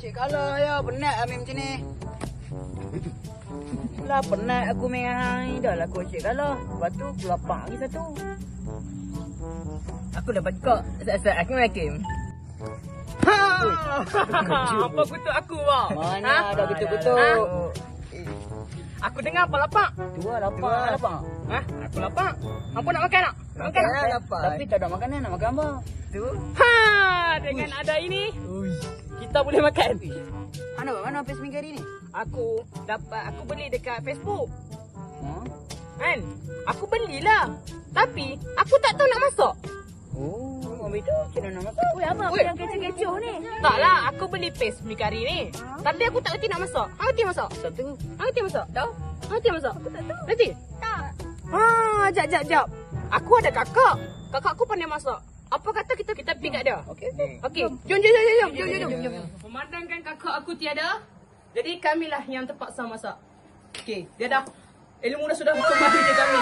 Cik kalah ya, penat Amin macam ni. Lah penat aku main hang. Dah lah aku cik kalah. Lepas tu aku lapar lagi satu. Aku dapat kok. Asal-asal aku makin. Ha! Apa kutuk aku, Wak? Mana ada kutuk-kutuk. Aku dengar apa lapak? Dua lapar. Ha? Aku lapak. Apa nak makan tak? Nak makan? Lapar. Tapi tak ada makanan, nak makan apa? Tu. Ha! Dengan ada ini, kita boleh makan. Mana pes minggu hari ni? Aku beli dekat Facebook. Ha? Kan? Aku belilah. Tapi aku tak tahu nak masak. Oh, ambil tu. Macam mana nak masak? Weh, apa yang kecoh-kecoh ni? Taklah, aku beli paste mi kari ni. Tapi aku tak reti nak masak. Hang reti masak? Satu. Hang reti masak? Tahu? Hang reti masak? Aku tak tahu. Reti? Tak. Jap. Aku ada kakak. Kakak aku pandai masak. Apa kata kita pergi kat dia? Okey. Okey. Jom. Memandangkan kakak aku tiada, jadi kamilah yang terpaksa masak. Okey, dia dah ilmu dah sudah berkembang di kami.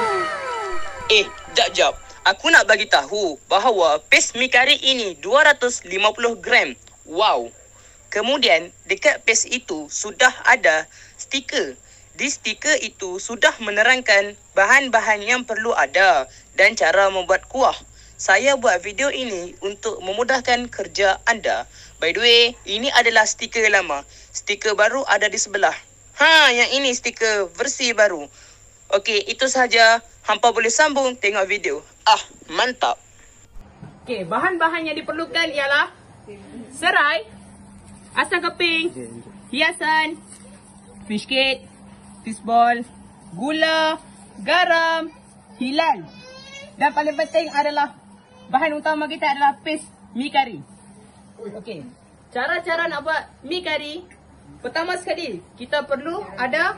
Jap. Aku nak bagi tahu bahawa pes mi kari ini 250 gram. Wow. Kemudian dekat pes itu sudah ada stiker. Di stiker itu sudah menerangkan bahan-bahan yang perlu ada dan cara membuat kuah. Saya buat video ini untuk memudahkan kerja anda. By the way, ini adalah stiker lama. Stiker baru ada di sebelah. Yang ini stiker versi baru. Okey, itu sahaja. Hampa boleh sambung tengok video. Mantap. Okey, bahan-bahan yang diperlukan ialah serai, asam keping, hiasan, fish cake, fish ball, gula, garam, hilal. Dan paling penting adalah bahan utama kita adalah paste mi kari. Okey. Cara-cara nak buat mi kari. Pertama sekali, kita perlu ada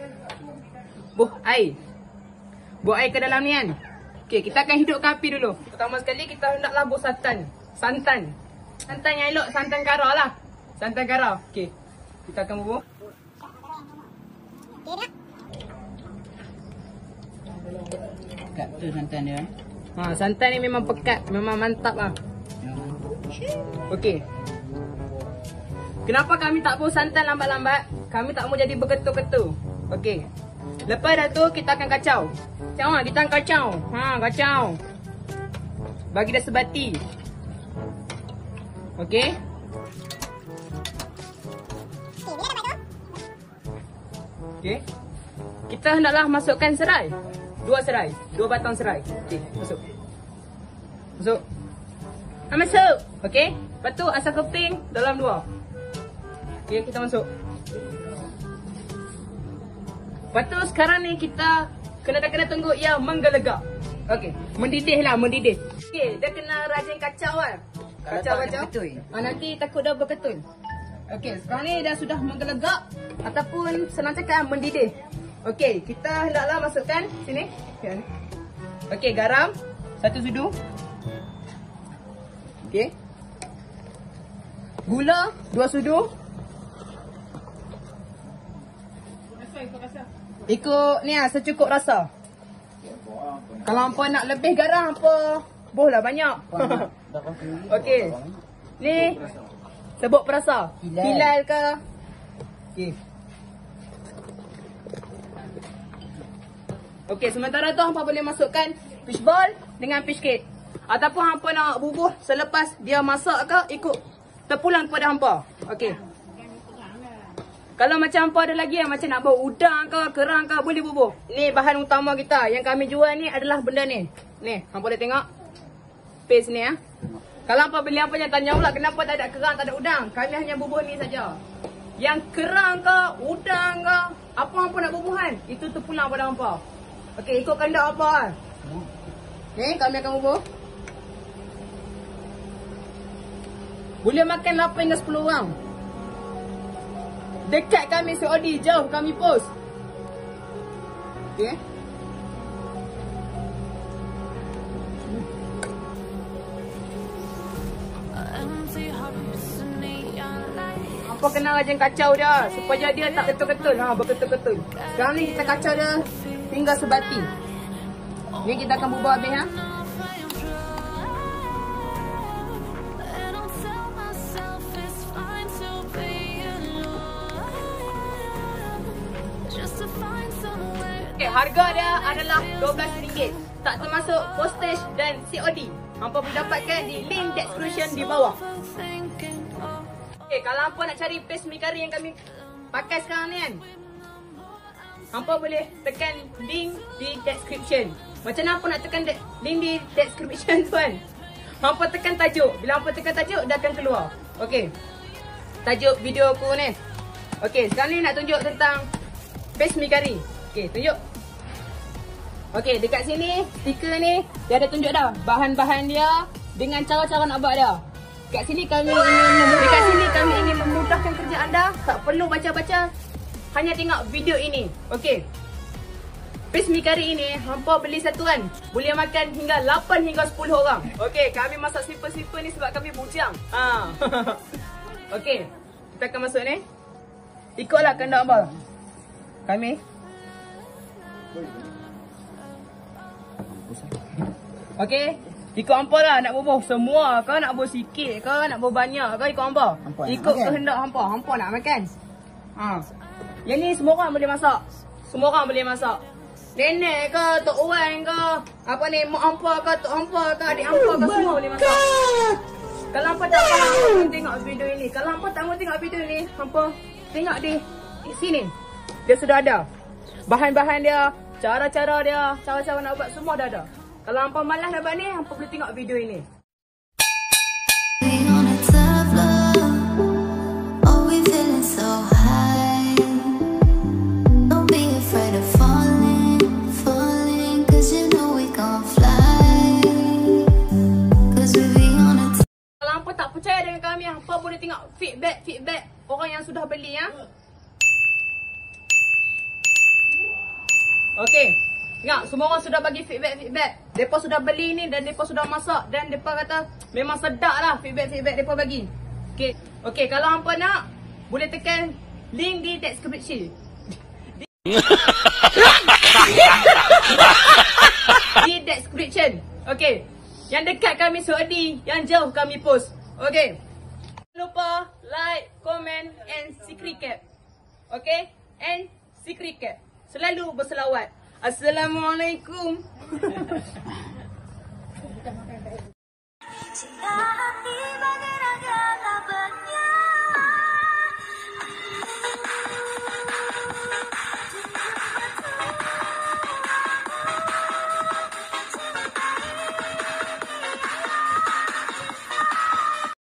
buah air. Buah air ke dalam ni kan. Okey, kita akan hidupkan api dulu. Pertama sekali kita hendaklah buat santan. Santan yang elok, santan kara lah. Santan kara. Okey. Kita akan bubuh. Kat tu santan dia. Santan ni memang pekat, memang mantap lah. Okey. Kenapa kami tak buat santan lambat-lambat? Kami tak mau jadi berketul-ketul. Okey. Lepas dah tu kita akan kacau. Kita akan kacau. Kacau. Bagi dia sebati. Okey. Okey. Kita hendaklah masukkan serai. 2 serai. 2 batang serai. Okey, masuk. Masuk. Okey. Lepas tu asam keping dalam 2. Okey, kita masuk. Lepas tu sekarang ni kita kena tunggu ia menggelegak. Okey, mendidih. Okey, dia kena rajin kacau kan. Kacau. Nanti takut dah berketul. Okey, sekarang ni dah sudah menggelegak ataupun senang cakap mendidih. Okey, kita hendaklah masukkan sini. Okey, garam 1 sudu. Okey. Gula 2 sudu. Ikut ni secukup rasa. Kalau hampa nak lebih garam, hampa bolehlah banyak. Okey. Ni sebut perasa. Hilal ke? Okey. Okey, sementara tu hampa boleh masukkan fish ball dengan fish cake. Ataupun hampa nak bubuh selepas dia masak ke, ikut terpulang kepada hampa. Okey. Kalau macam hampa ada lagi yang macam nak buat udang ke, kerang ke, boleh bubuh. Ni bahan utama kita. Yang kami jual ni adalah benda ni. Ni, hampa boleh tengok. Paste ni Kalau hampa beli, hampa jangan tanya pula kenapa tak ada kerang, tak ada udang. Kami hanya bubuh ni saja. Yang kerang ke, udang ke, apa hampa nak bubuh kan, itu terpulang pada hampa. Okey, ikut kehendak apa. Ni, kami akan bubuh. Boleh makan 8 hingga 10 orang. Dekat kami COD, jauh kami post. Okey. Apa kena rajin kacau dia supaya dia tak ketul-ketul. Berketul-ketul. Sekarang ni kita kacau dia hingga sebati. Ni kita akan bubuh habis harga dia adalah RM12. Tak termasuk postage dan COD. Hampa boleh dapatkan di link description di bawah. Okay, kalau hampa nak cari paste mi kari yang kami pakai sekarang ni kan, hampa boleh tekan link di description. Macam mana hampa nak tekan link di description tu kan? Hampa tekan tajuk. Bila hampa tekan tajuk, dia akan keluar. Okay, tajuk video aku ni. Okay, sekarang ni nak tunjuk tentang paste mi kari. Okay, tunjuk. Okay, dekat sini stiker ni dia ada tunjuk dah bahan-bahan dia dengan cara-cara nak buat dia. Dekat sini kami ingin memudahkan kerja anda. Tak perlu baca-baca, hanya tengok video ini. Okay, paste mi kari ini hampa beli satu kan, boleh makan hingga 8 hingga 10 orang. Okay, kami masak simple-simple ni sebab kami bujang. Okay, kita akan masuk ni. Ikutlah kehendak hamba. Kami okey, ikut hampa lah nak bubuh semua ke, nak bubuh sikit ke, nak bubuh banyak ke, ikut hampa. Ikut kehendak hampa. Hampa nak makan. Yang ni semua orang boleh masak. Semua orang boleh masak. Nenek ke, tok Wan ke, apa ni, mak hampa ke, tok hampa ke, adik hampa ke, semua boleh masak. Kalau hampa tak faham, hampa tengok video ini. Kalau hampa tak mau tengok video ni, hampa tengok di sini. Dia sudah ada bahan-bahan dia, cara-cara dia, cara-cara nak buat semua dah ada. Kalau hampa malas nak buat ni, hampa boleh tengok video ini. Kalau hampa tak percaya dengan kami, hampa boleh tengok feedback orang yang sudah beli ya. Okey, tengok semua orang sudah bagi feedback. Depa sudah beli ni dan depa sudah masak dan depa kata memang sedap lah feedback depa bagi. Okey, kalau hampa nak boleh tekan link di description. Di description. Okey. Yang dekat kami COD, yang jauh kami post. Okey. Jangan lupa like, comment and secret cap. Okey? And secret cap. Selalu berselawat. Assalamualaikum.